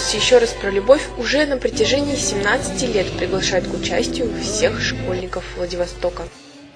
конкурсе «Еще раз про любовь» уже на протяжении 17 лет приглашает к участию всех школьников Владивостока.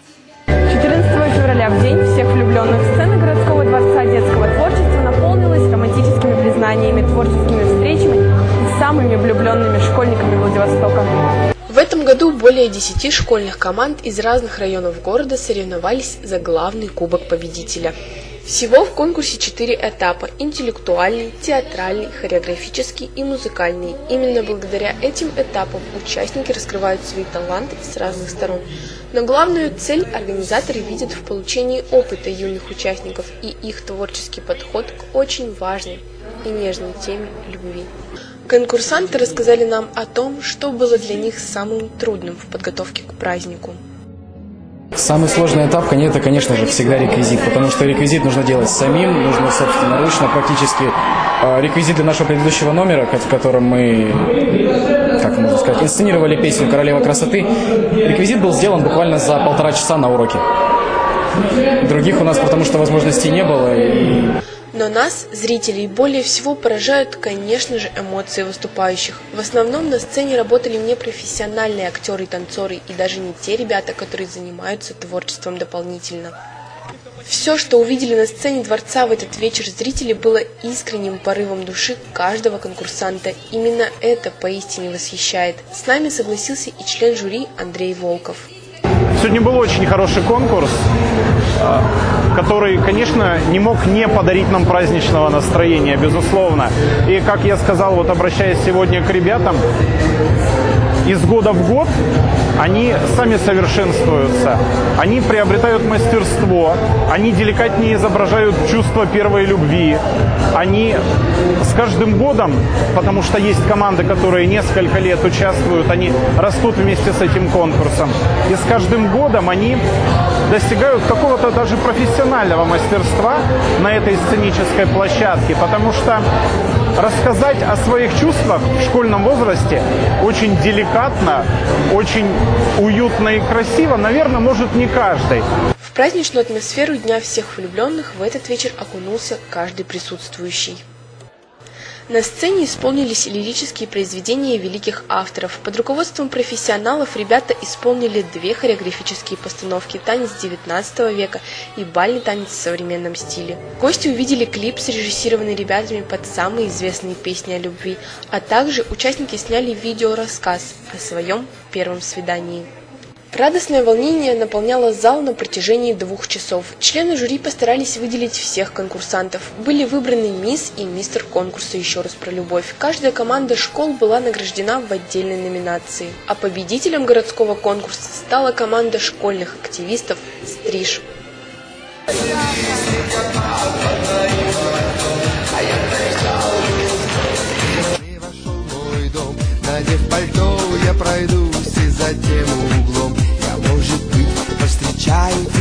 14 февраля, в день всех влюбленных, сцена городского дворца детского творчества наполнилась романтическими признаниями, творческими встречами и самыми влюбленными школьниками Владивостока. В этом году более 10 школьных команд из разных районов города соревновались за главный кубок победителя. Всего в конкурсе 4 этапа – интеллектуальный, театральный, хореографический и музыкальный. Именно благодаря этим этапам участники раскрывают свои таланты с разных сторон. Но главную цель организаторы видят в получении опыта юных участников и их творческий подход к очень важной и нежной теме любви. Конкурсанты рассказали нам о том, что было для них самым трудным в подготовке к празднику. Самый сложный этап, это, конечно же, всегда реквизит, потому что реквизит нужно делать самим, нужно собственноручно, практически. Реквизит для нашего предыдущего номера, в котором мы, как можно сказать, инсценировали песню «Королева красоты», реквизит был сделан буквально за 1,5 часа на уроке. Других у нас, потому что возможностей не было. Но нас, зрителей, более всего поражают, конечно же, эмоции выступающих. В основном на сцене работали не профессиональные актеры и танцоры, и даже не те ребята, которые занимаются творчеством дополнительно. Все, что увидели на сцене дворца в этот вечер зрители, было искренним порывом души каждого конкурсанта. Именно это поистине восхищает. С нами согласился и член жюри Андрей Волков. Сегодня был очень хороший конкурс, который, конечно, не мог не подарить нам праздничного настроения, безусловно. И, как я сказал, обращаясь сегодня к ребятам, из года в год они сами совершенствуются, они приобретают мастерство, они деликатнее изображают чувство первой любви, они с каждым годом, потому что есть команды, которые несколько лет участвуют, они растут вместе с этим конкурсом, и с каждым годом они достигают какого-то даже профессионального мастерства на этой сценической площадке, потому что рассказать о своих чувствах в школьном возрасте очень деликатно, очень уютно и красиво, наверное, может не каждый. В праздничную атмосферу Дня всех влюбленных в этот вечер окунулся каждый присутствующий. На сцене исполнились лирические произведения великих авторов. Под руководством профессионалов ребята исполнили 2 хореографические постановки «Танец XIX века» и «Бальный танец в современном стиле». Гости увидели клип, срежиссированный ребятами под самые известные песни о любви, а также участники сняли видеорассказ о своем первом свидании. Радостное волнение наполняло зал на протяжении 2 часов. Члены жюри постарались выделить всех конкурсантов. Были выбраны мисс и мистер конкурса «Еще раз про любовь». Каждая команда школ была награждена в отдельной номинации. А победителем городского конкурса стала команда школьных активистов «Стриж». Надев пальто, я пройдусь и за тем углом. Я, может быть, повстречаю